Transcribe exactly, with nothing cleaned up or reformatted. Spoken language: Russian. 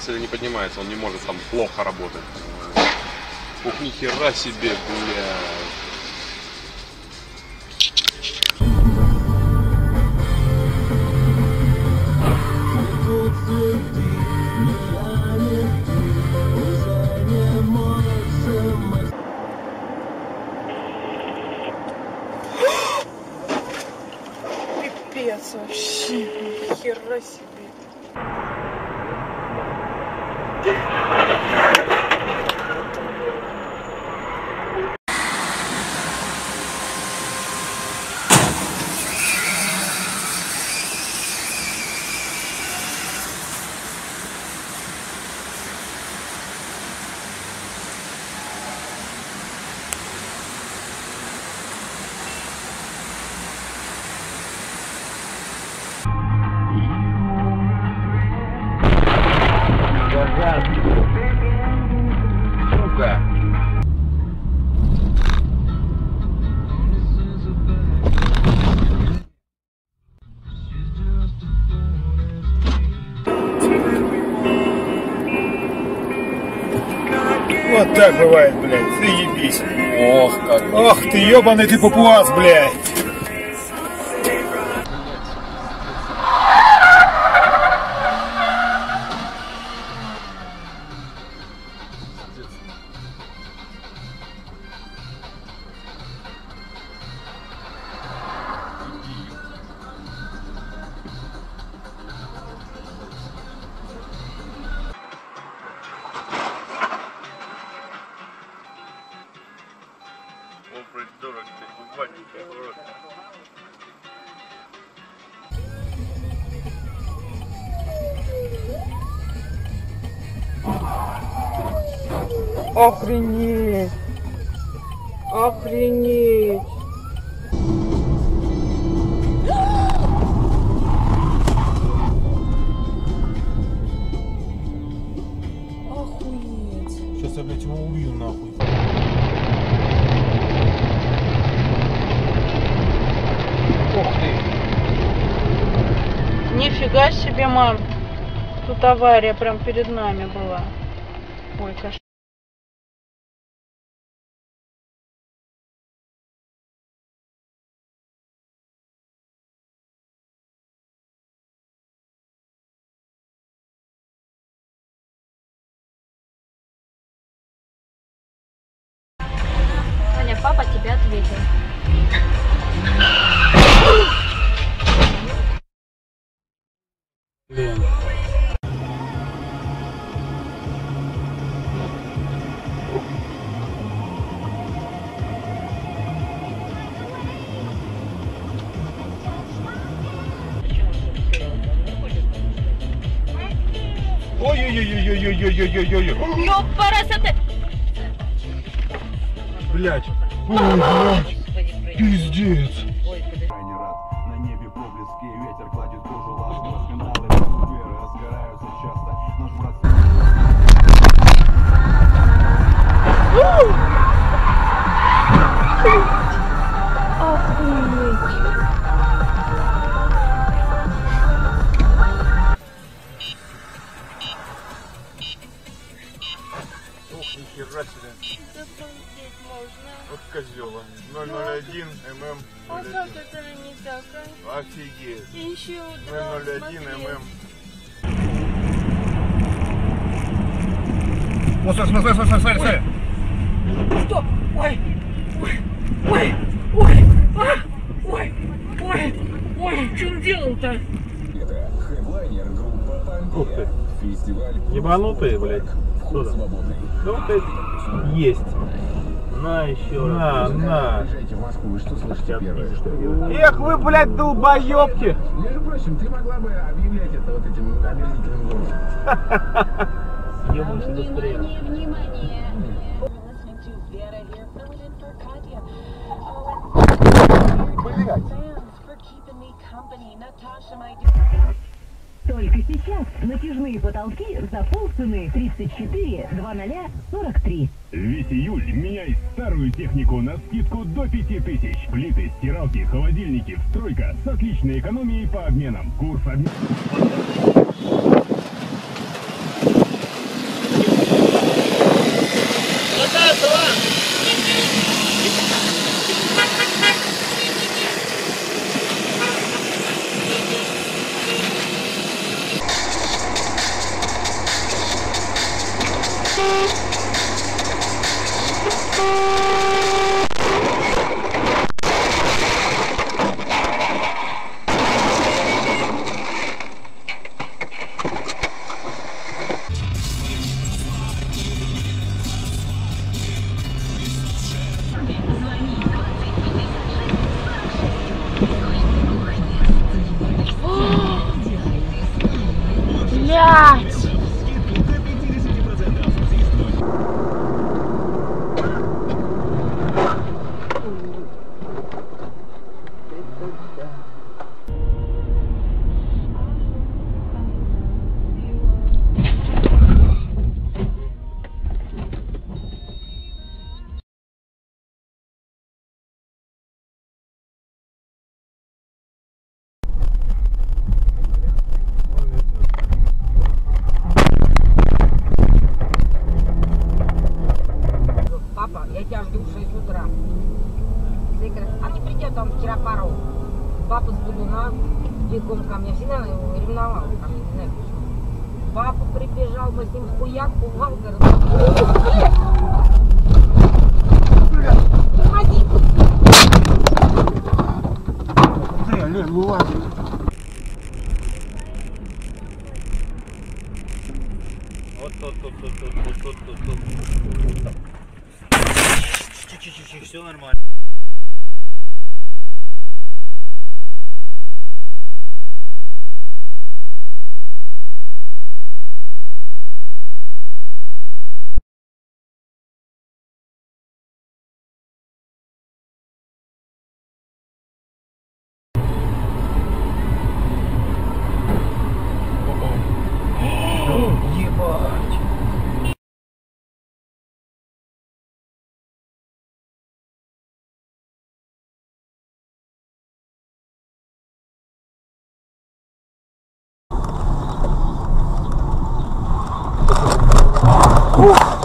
Если не поднимается, он не может там плохо работать. Ух, ни хера себе, бля. Пипец вообще, ни хера себе. Сука. Вот так бывает, блядь, заебись. Ох, как. Ох ты, ебаный ты папуас, блядь. О, придурок, ты ебаненький, урод. Охренеть! Охренеть! Охуеть! Сейчас я, блядь, его убью, нахуй. Ух ты. Нифига себе, мам! Тут авария прям перед нами была. Ой, кошмар. Аня, папа тебе ответил. Блин. Ой-ой-ой-ой-ой-ой-ой-ой-ой-ой. Ёпарасоте! Блядь. Ой, блядь. Пиздец. Крайне рад. На небе проблески, ветер гладит кожу ласково. Скандалы, веры разгораются часто. Наш брат... Ух, ни хера себе. Вот козёла. ноль ноль один мм. А как это не так, а? Офигеть. Еще ноль ноль один мм. Вот, смотри, смотри, смотри, смотри, смотри. Стоп! Ой! Ой! Ой! Ой! А! Ой! Ой! Ой! Что он делал-то? Ух ты. Ебанутые, блядь. Что там? Ну вот это есть. На еще раз. На, на. Эх вы, блядь, долбоебки. Между прочим, ты могла бы объявлять это вот этим омерзительным голосом. Ебаемся быстрее. Внимание, внимание! Только сейчас натяжные потолки за полцены тридцать четыре двадцать сорок три. Весь июль меняй старую технику на скидку до пяти тысяч. Плиты, стиралки, холодильники, стройка с отличной экономией по обменам. Курс обмена... Блять! Папа, я тебя жду в шесть утра. А не придет, он вчера порол. Папа с Будуна бегом ко мне, всегда его ревновал ко мне, не знаю почему. Папа прибежал, мы с ним хуяк, пугал, говорит, уходи. Вот тут, тут, тут, тут, тут, тут, тут, тут. Чуть-чуть, все нормально. Ух!